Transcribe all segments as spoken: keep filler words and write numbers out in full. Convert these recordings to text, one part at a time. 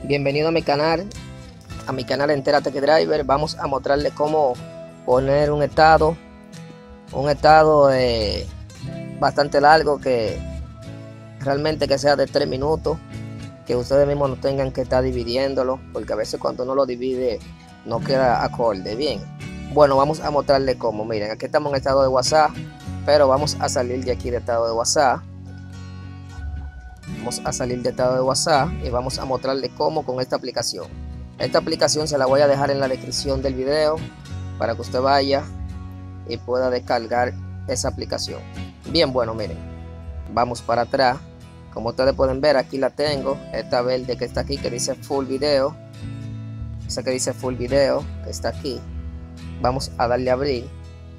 Bienvenido a mi canal, a mi canal Entérate que Driver. Vamos a mostrarle cómo poner un estado, un estado eh, bastante largo, que realmente que sea de tres minutos, que ustedes mismos no tengan que estar dividiéndolo, porque a veces cuando uno lo divide no queda acorde. Bien, bueno, vamos a mostrarle cómo. Miren, aquí estamos en estado de WhatsApp, pero vamos a salir de aquí de estado de WhatsApp. Vamos a salir de estado de WhatsApp y vamos a mostrarle cómo con esta aplicación. Esta aplicación se la voy a dejar en la descripción del video para que usted vaya y pueda descargar esa aplicación. Bien, bueno, miren, vamos para atrás. Como ustedes pueden ver, aquí la tengo, esta verde que está aquí, que dice full video. Esa que dice full video, que está aquí. Vamos a darle a abrir.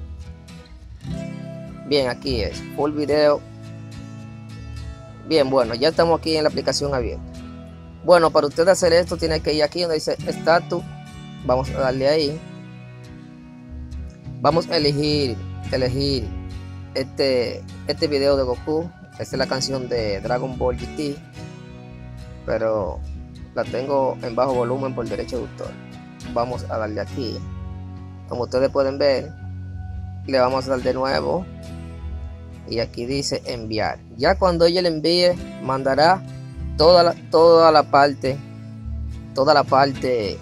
Bien, aquí es full video. Bien, bueno, ya estamos aquí en la aplicación abierta. Bueno, para usted hacer esto tiene que ir aquí donde dice estatus. Vamos a darle ahí. Vamos a elegir elegir este este video de Goku. Esta es la canción de Dragon Ball G T, pero la tengo en bajo volumen por derecho de autor. Vamos a darle aquí. Como ustedes pueden ver, le vamos a dar de nuevo y aquí dice enviar. Ya cuando ella le envíe, mandará toda la, toda la parte toda la parte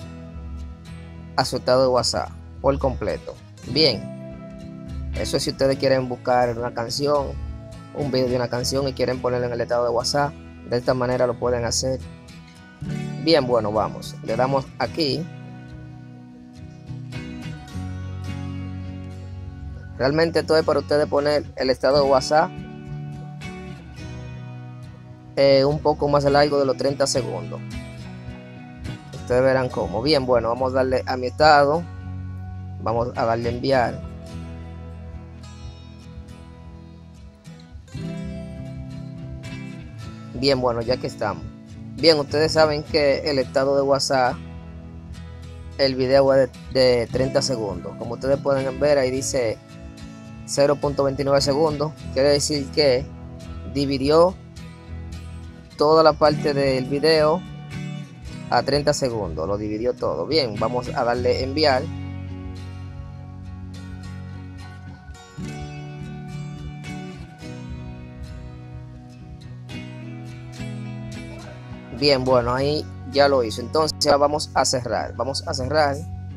a su estado de WhatsApp por completo. Bien, eso es si ustedes quieren buscar una canción, un video de una canción y quieren ponerlo en el estado de WhatsApp. De esta manera lo pueden hacer. Bien, bueno, vamos, le damos aquí. Realmente esto es para ustedes poner el estado de WhatsApp eh, un poco más largo de los treinta segundos. Ustedes verán cómo. Bien, bueno, vamos a darle a mi estado. Vamos a darle a enviar. Bien, bueno, ya que estamos. Bien, ustedes saben que el estado de WhatsApp, el video es de, de treinta segundos. Como ustedes pueden ver, ahí dice cero punto veintinueve segundos. Quiere decir que dividió toda la parte del video a treinta segundos. Lo dividió todo. Bien, vamos a darle enviar. Bien, bueno, ahí ya lo hizo. Entonces ya vamos a cerrar. Vamos a cerrar.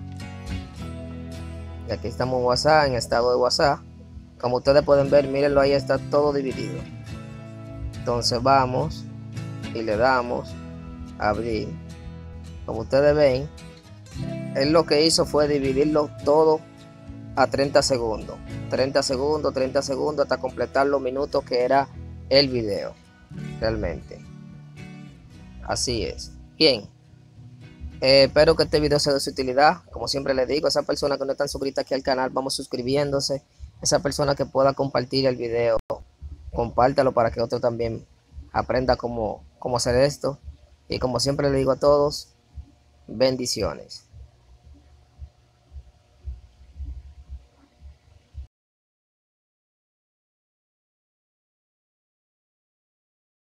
Y aquí estamos en WhatsApp, en estado de WhatsApp. Como ustedes pueden ver, mírenlo, ahí está todo dividido. Entonces vamos y le damos a abrir. Como ustedes ven, él lo que hizo fue dividirlo todo a treinta segundos. treinta segundos, treinta segundos, hasta completar los minutos que era el video. Realmente. Así es. Bien. Eh, espero que este video sea de su utilidad. Como siempre les digo, a esas personas que no están suscritas aquí al canal, vamos suscribiéndose. Esa persona que pueda compartir el video, compártalo para que otro también aprenda cómo, cómo hacer esto. Y como siempre le digo a todos, bendiciones.